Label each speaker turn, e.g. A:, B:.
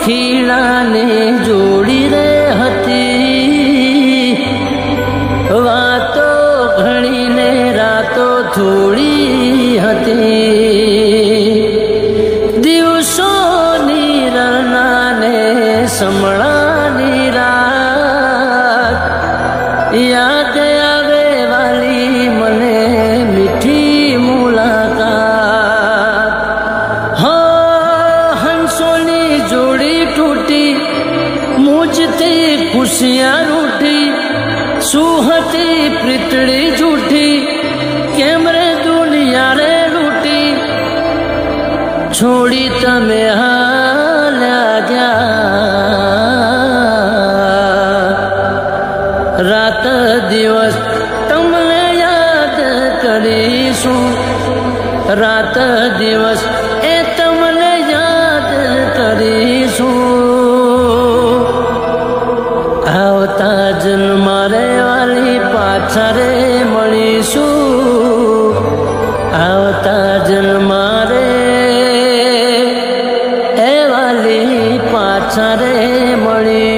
A: ખીલાને જોડી રે હતી, વાતો ઘણી ને રાતો થોડી હતી, દિવસોની રનાને સમળાની રાત યાદ આવે વાલી મને મીઠી મુલાકાત. હંસોની જોડી તૂટી, મુજથી ખુશિયાં રૂઠી, શું હતી પ્રીતળી જૂઠી, કેમ રે દુનિયા રે લૂટી, છોડી તમે હાલ્યા ગયા. રાત દિવસ તમને યાદ કરીશું, રાત દિવસ એ તમને યાદ કરીશું. આવતા જન્મમાં રે વાલી પાછા રે મળીશું, આવતા જન્મમાં રે એ વાલી પાછા રે મળી.